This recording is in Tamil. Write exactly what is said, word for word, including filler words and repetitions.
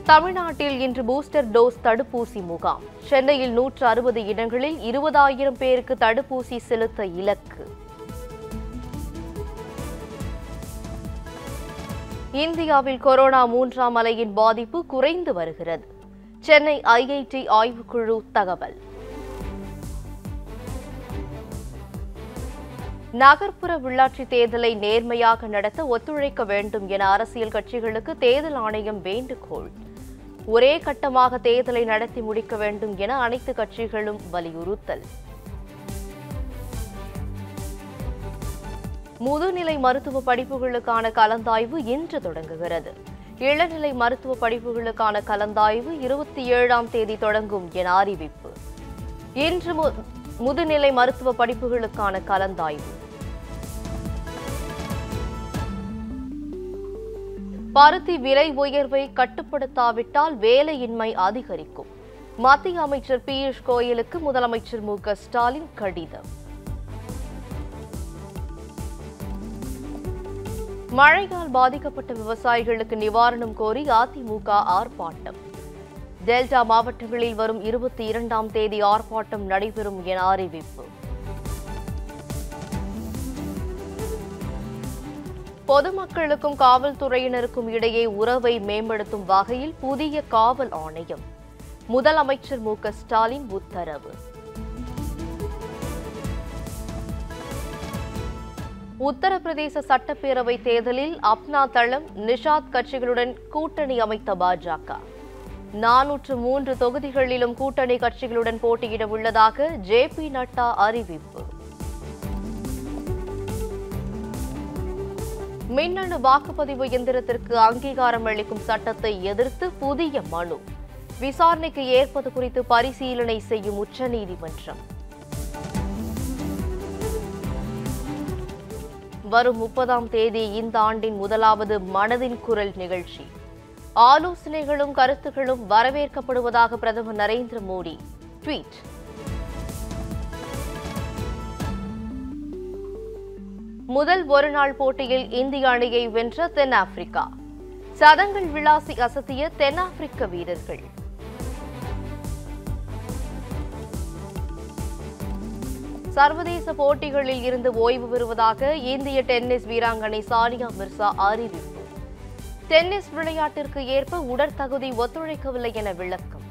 தமிழ்நாட்டில் இன்று பூஸ்டர் டோஸ் தடுப்பூசி முகாம். சென்னையில் நூற்று அறுபது இடங்களில் இருபதாயிரம் பேருக்கு தடுப்பூசி செலுத்த இலக்கு. இந்தியாவில் கொரோனா மூன்றாம் அலையின் பாதிப்பு குறைந்து வருகிறது. சென்னை ஐஐடி ஆய்வுக்குழு தகவல். நகர்ப்புற உள்ளாட்சி தேர்தலை நேர்மையாக நடத்த ஒத்துழைக்க வேண்டும் என அரசியல் கட்சிகளுக்கு தேர்தல் ஆணையம் வேண்டுகோள். ஒரே கட்டமாக தேர்தலை நடத்தி முடிக்க வேண்டும் என அனைத்து கட்சிகளும் வலியுறுத்தல். முதுநிலை மருத்துவ படிப்புகளுக்கான கலந்தாய்வு இன்று தொடங்குகிறது. இளநிலை மருத்துவ படிப்புகளுக்கான கலந்தாய்வு இருபத்தி ஏழாம் தேதி தொடங்கும் என அறிவிப்பு. இன்று முதுநிலை மருத்துவ படிப்புகளுக்கான கலந்தாய்வு. பருத்தி விலை உயர்வை கட்டுப்படுத்தாவிட்டால் வேலையின்மை அதிகரிக்கும். மத்திய அமைச்சர் பியூஷ் கோயலுக்கு முதலமைச்சர் மு க ஸ்டாலின் கடிதம். மழையால் பாதிக்கப்பட்ட விவசாயிகளுக்கு நிவாரணம் கோரி அதிமுக ஆர்ப்பாட்டம். டெல்டா மாவட்டங்களில் வரும் இருபத்தி இரண்டாம் தேதி ஆர்ப்பாட்டம் நடைபெறும் என அறிவிப்பு. பொதுமக்களுக்கும் காவல்துறையினருக்கும் இடையே உறவை மேம்படுத்தும் வகையில் புதிய காவல் ஆணையம். முதலமைச்சர் மு க ஸ்டாலின் உத்தரவு. உத்தரப்பிரதேச சட்டப்பேரவை தேர்தலில் அப்னா தளம், நிஷாத் கட்சிகளுடன் கூட்டணி அமைத்த பாஜக. நானூற்று மூன்று தொகுதிகளிலும் கூட்டணி கட்சிகளுடன் போட்டியிட உள்ளதாக ஜே பி நட்டா அறிவிப்பு. மின்னணு வாக்குப்பதிவு எந்திரத்திற்கு அங்கீகாரம் அளிக்கும் சட்டத்தை எதிர்த்து புதிய மனு. விசாரணைக்கு ஏற்பது குறித்து பரிசீலனை செய்யும் உச்சநீதிமன்றம். வரும் முப்பதாம் தேதி இந்த ஆண்டின் முதலாவது மனதின் குரல் நிகழ்ச்சி. ஆலோசனைகளும் கருத்துக்களும் வரவேற்கப்படுவதாக பிரதமர் நரேந்திர மோடி ட்வீட். முதல் ஒருநாள் போட்டியில் இந்திய அணியை வென்ற தென்னாப்பிரிக்கா. சதங்கள் விளாசி அசத்திய தென்னாப்பிரிக்க வீரர்கள். சர்வதேச போட்டிகளில் இருந்து ஓய்வு பெறுவதாக இந்திய டென்னிஸ் வீராங்கனை சானியா மிர்சா அறிவிப்பு. டென்னிஸ் விளையாட்டிற்கு ஏற்ப உடற்தகுதி ஒத்துழைக்கவில்லை என விளக்கம்.